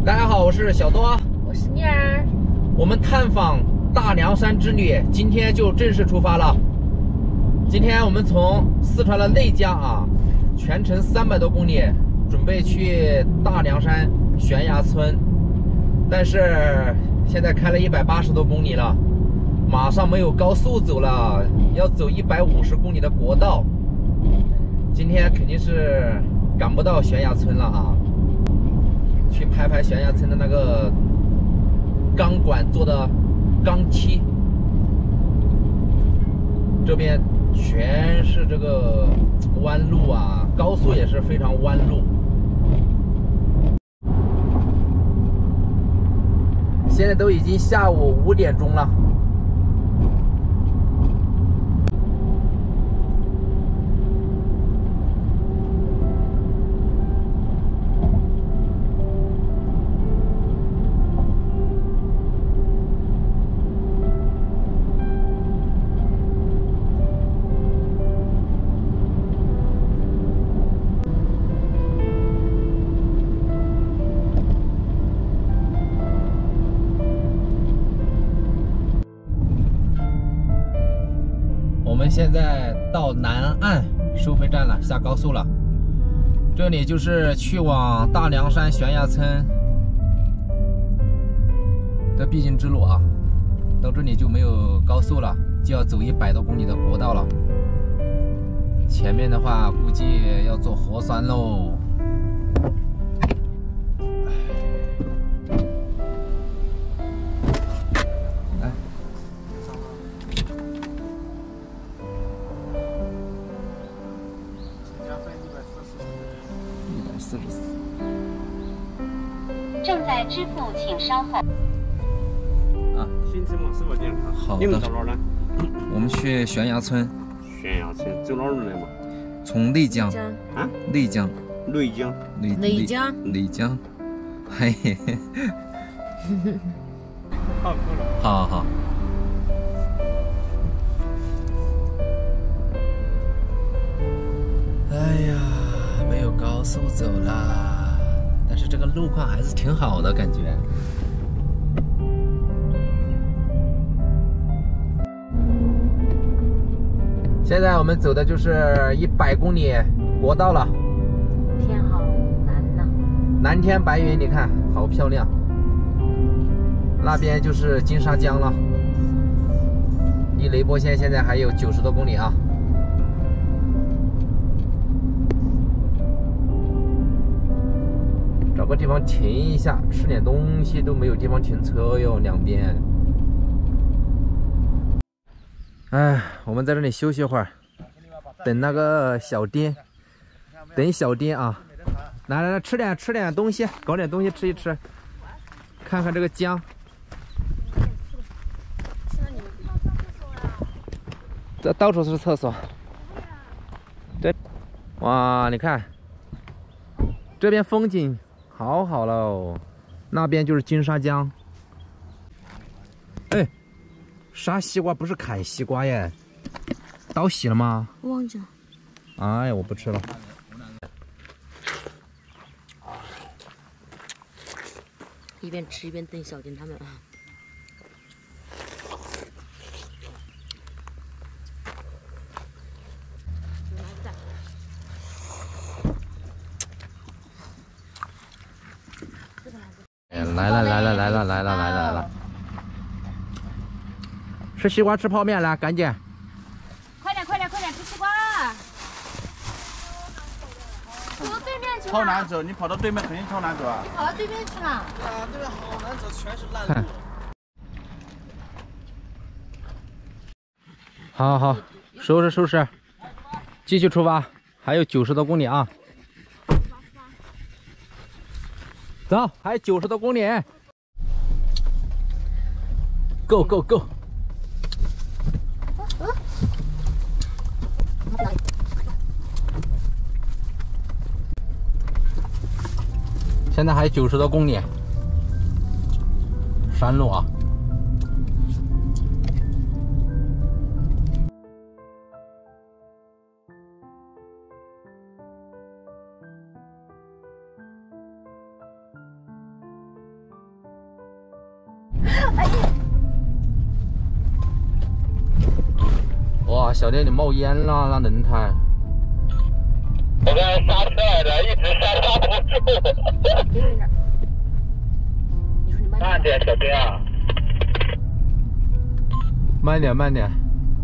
大家好，我是小多， 我是妮儿。 我们探访大凉山之旅今天就正式出发了。今天我们从四川的内江啊，全程300多公里，准备去大凉山悬崖村。但是现在开了180多公里了，马上没有高速走了，要走150公里的国道。今天肯定是赶不到悬崖村了啊！去拍拍悬崖村的那个钢管做的钢梯，这边全是这个弯路啊，高速也是非常弯路。现在都已经下午5点钟了。我们现在到南岸收费站了，下高速了。这里就是去往大凉山悬崖村的必经之路啊。到这里就没有高速了，就要走100多公里的国道了。前面的话估计要坐核酸喽。 正在支付，请稍后。 啊， 行程嘛，是否点看？ 好的。 你们到哪儿呢？ 我们去悬崖村。 悬崖村走哪儿路来嘛？ 从内江。 啊？ 内江。 内江。 内江。 内江。嘿嘿嘿。 好，够了。 好好。哎呀，没有高速走啦，但是这个路况还是挺好的感觉。现在我们走的就是100公里国道了。 天好蓝呐， 蓝天白云，你看好漂亮。那边就是金沙江了，离雷波县现在还有90多公里啊。找个地方停一下，吃点东西都没有地方停车哟，两边。哎，我们在这里休息会儿，等那个小丁，等小丁啊！来来来，吃点东西，搞点东西吃一吃，看看这个江。这到处是厕所。对，哇，你看，这边风景好好喽，那边就是金沙江。哎，杀西瓜不是砍西瓜耶，刀洗了吗？ 忘记了。 哎呀，我不吃了。 一边吃一边等小丁他们啊。 来了！吃西瓜吃泡面来，赶紧！ 快点吃西瓜！走到对面去了。 好难走，你跑到对面肯定超难走啊！ 你跑到对面去了。 对啊，对面好难走，全是烂路。 好，收拾，继续出发，还有90多公里啊！走，还有90多公里。Go！ 现在还有90多公里，山路啊。 哇，小店里冒烟了，那轮胎。 我刚才刹车来着，一直刹不住。慢点，小兵啊！ 慢点，慢点。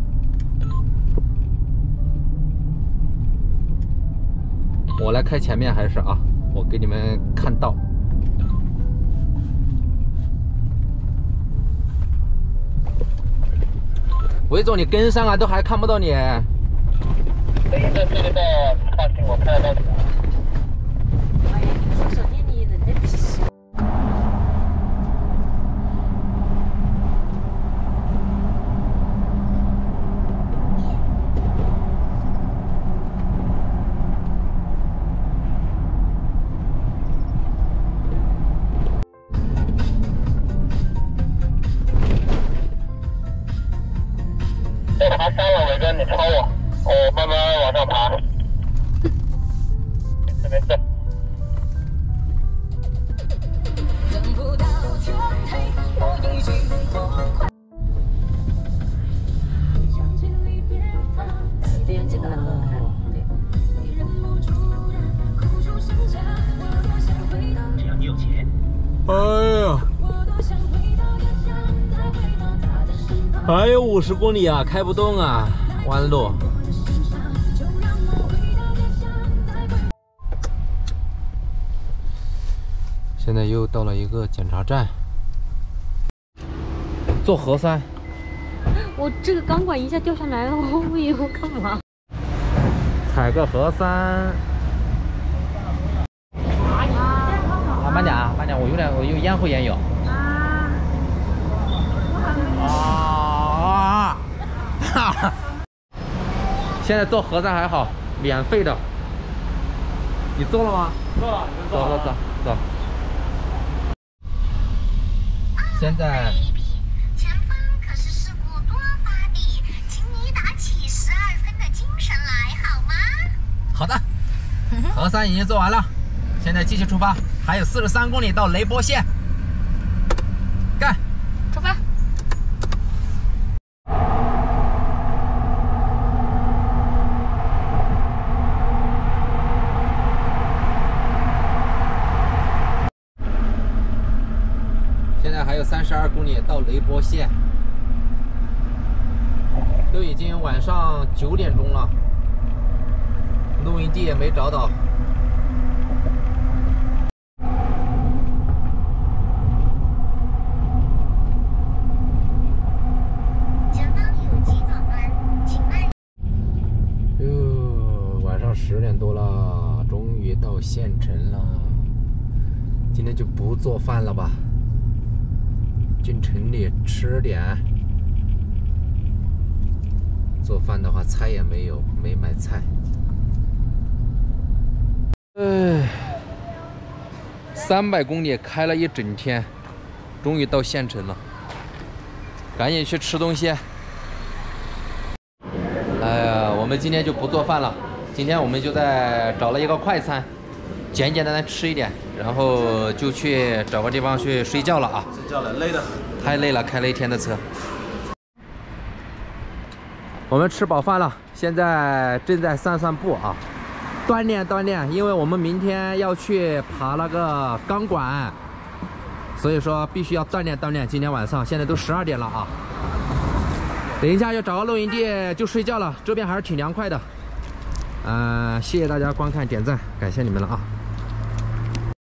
我来开前面还是啊？我给你们看道。魏总，你跟上啊，都还看不到你。 等一下，这个道放心，我看得到你。 哎呀，你说小店里人的脾气。 我爬山了，伟哥，你超我，我慢慢往上爬。没事。 对，这个能够看。对。 只要你有钱。 哎呀，还有50公里啊，开不动啊，弯路。现在又到了一个检查站，做核酸。 我这个钢管一下掉下来了，我以后干嘛？ 采个核酸。啊，慢点啊，慢点，我有咽喉炎有。啊！哈哈。现在做核酸还好，免费的。你做了吗？ 做了， 走。现在。 前方可是事故多发地，请你打起12分的精神来，好吗？ 好的，核酸已经做完了，现在继续出发，还有43公里到雷波县。干， 出发。 现在还有32公里到雷波县，都已经晚上9点钟了，露营地也没找到。 前方有急转弯，请慢。 晚上10点多了，终于到县城了。今天就不做饭了吧？进城里吃点。做饭的话，菜也没有，没买菜。300公里开了一整天，终于到县城了，赶紧去吃东西。哎呀，我们今天就不做饭了，今天我们就在找了一个快餐，简简单单吃一点，然后就去找个地方去睡觉了啊！ 睡觉了，累得很。 太累了，开了一天的车。我们吃饱饭了，现在正在散步啊，锻炼，因为我们明天要去爬那个钢管，所以说必须要锻炼。今天晚上现在都12点了啊，等一下要找个露营地就睡觉了，这边还是挺凉快的。谢谢大家观看点赞，感谢你们了啊。